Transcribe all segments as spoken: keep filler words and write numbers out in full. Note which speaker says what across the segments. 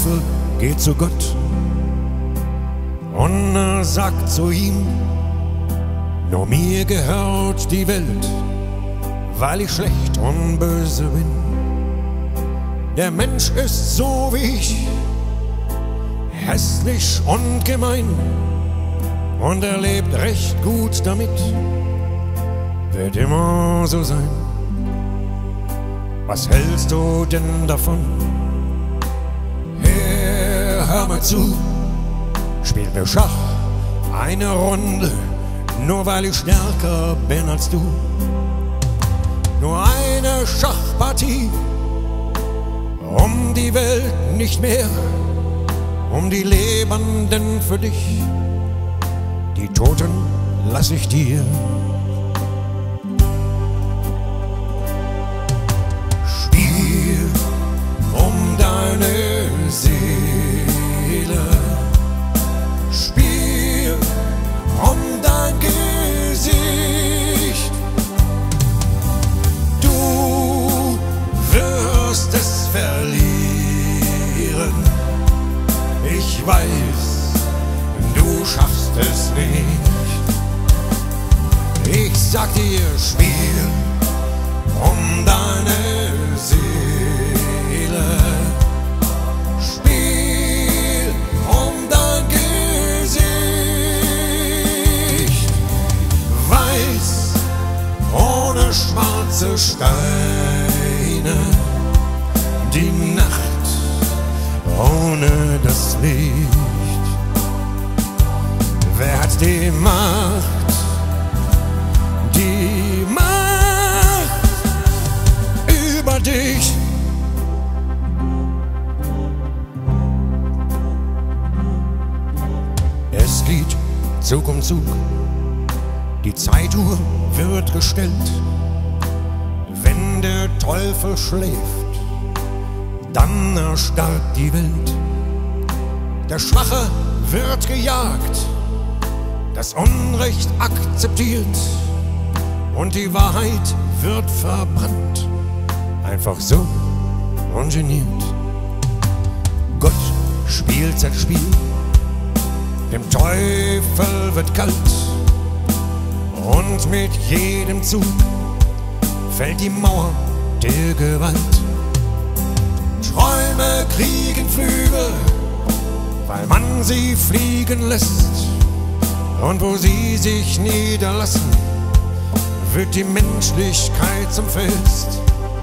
Speaker 1: Teufel geht zu Gott und er sagt zu ihm: Nur mir gehört die Welt, weil ich schlecht und böse bin. Der Mensch ist so wie ich, hässlich und gemein, und er lebt recht gut damit, wird immer so sein. Was hältst du denn davon? Hey, hör mal zu, spielen wir Schach eine Runde, nur weil ich stärker bin als du. Nur eine Schachpartie, um die Welt nicht mehr, um die Lebenden für dich, die Toten lass ich dir. Spiel um deine Seele, spiel um dein Gesicht. Du wirst es verlieren, ich weiß, du schaffst es nicht. Ich sag dir, spiel um deine Seele, spiel um dein Gesicht. Weiß ohne schwarze Steine, die Nacht ohne das Licht. Wer hat die Macht, die Macht über dich? Es geht Zug um Zug, die Zeituhr wird gestellt. Wenn der Teufel schläft, dann erstarrt die Welt. Der Schwache wird gejagt, das Unrecht akzeptiert und die Wahrheit wird verbrannt, einfach so ungeniert. Gott spielt sein Spiel, dem Teufel wird kalt, und mit jedem Zug fällt die Mauer der Gewalt. Träume kriegen Flügel, weil man sie fliegen lässt, und wo sie sich niederlassen, wird die Menschlichkeit zum Fest.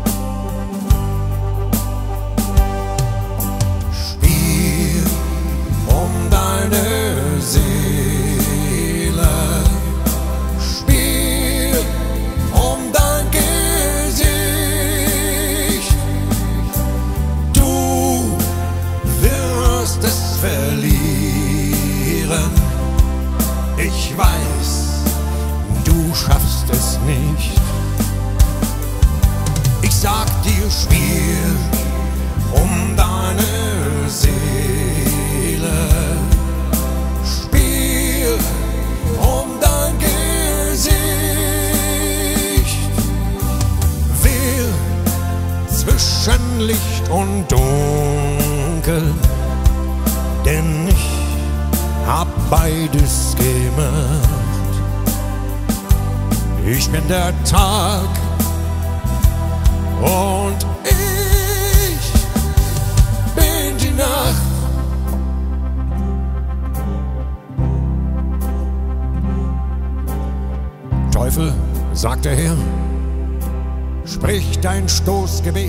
Speaker 1: Spiel um deine Seele, spiel um dein Gesicht. Du wirst es verlieren, ich weiß, du schaffst es nicht. Ich sag dir, spiel um deine Seele, spiel um dein Gesicht. Wähl zwischen Licht und Dunkel, denn ich hab beides gemacht. Ich bin der Tag und ich bin die Nacht. Teufel, sagt der Herr, sprich dein Stoßgebet,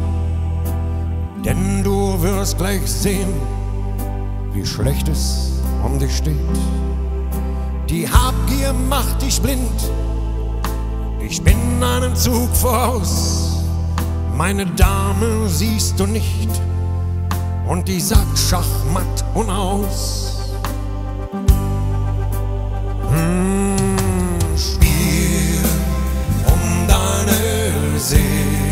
Speaker 1: denn du wirst gleich sehen, wie schlecht es um dich steht. Die Habgier macht dich blind, ich bin einem Zug voraus. Meine Dame siehst du nicht, und die sagt Schachmatt und aus. Hm, spiel um deine Seele,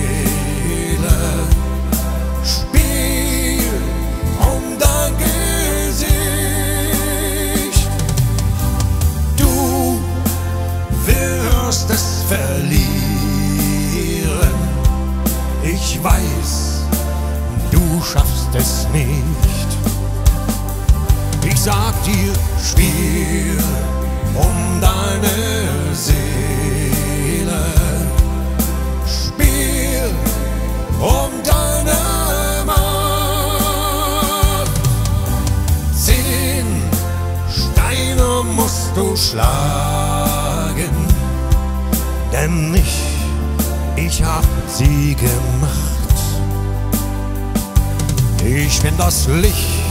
Speaker 1: spiel um dein Gesicht. Du wirst es verlieren, ich weiß, du schaffst es nicht. Spiel um deine Seele, Spiel um deine Macht. Zehn Steine musst du schlagen, denn ich, ich hab sie gemacht. Ich bin das Licht